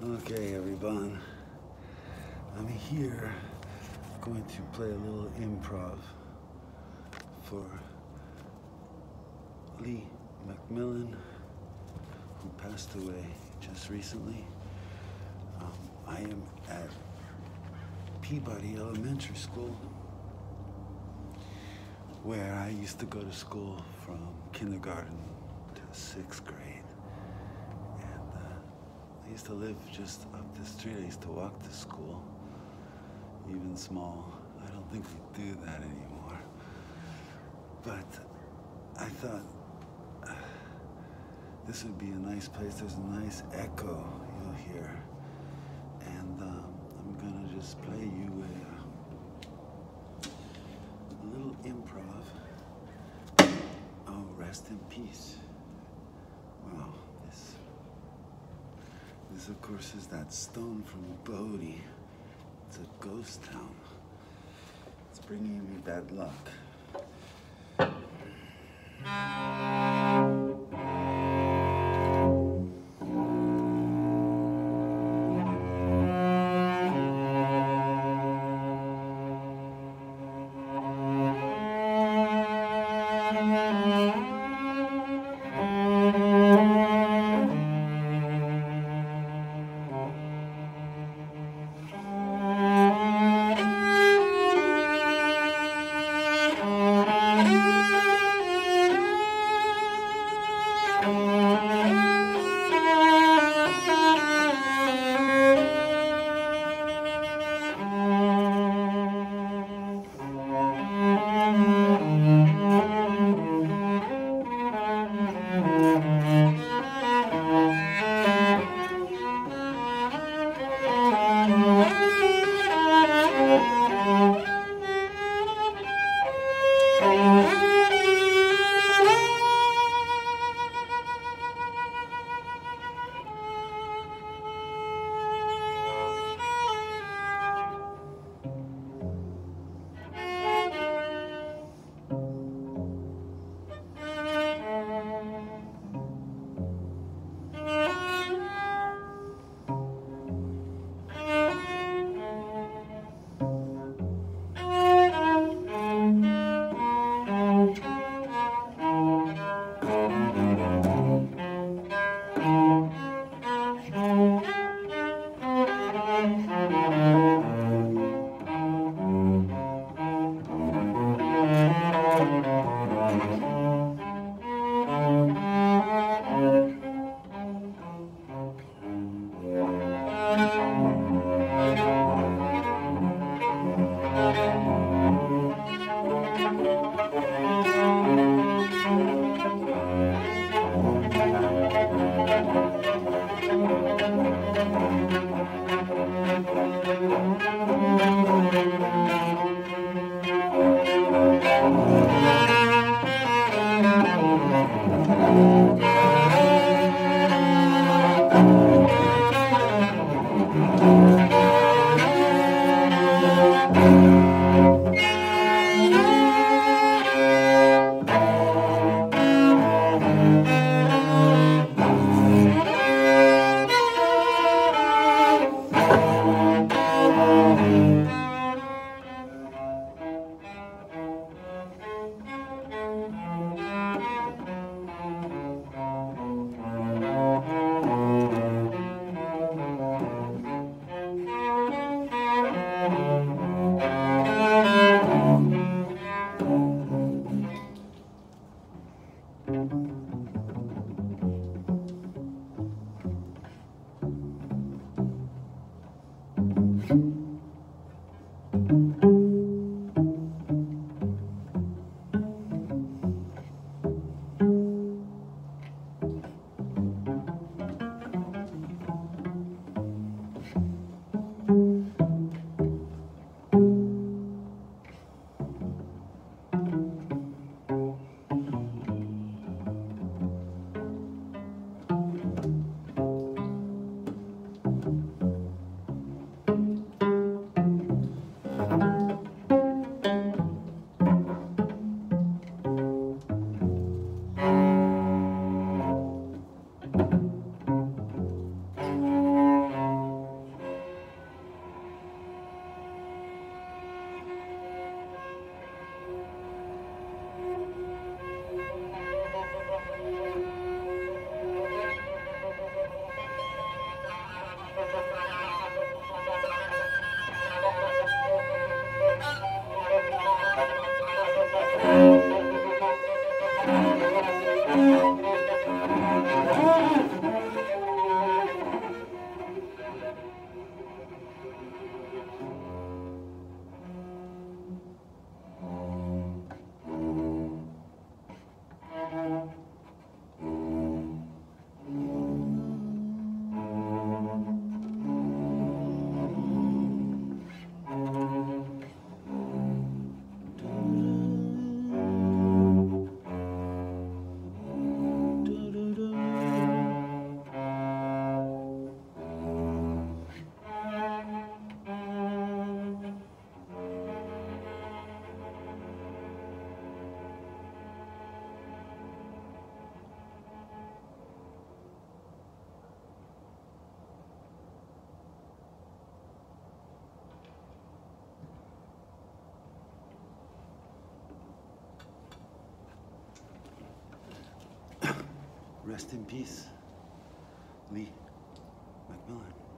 Okay, everyone. I'm here going to play a little improv for Lee McMillan, who passed away just recently. I am at Peabody Elementary School, where I used to go to school from kindergarten to 6th grade. I used to live just up the street. I used to walk to school, even small. I don't think we do that anymore. But I thought this would be a nice place. There's a nice echo you'll hear. And I'm gonna just play you a little improv. Oh, rest in peace. Wow, this of course is that stone from Bodhi. It's a ghost town. It's bringing me bad luck. Rest in peace, Lee McMillan.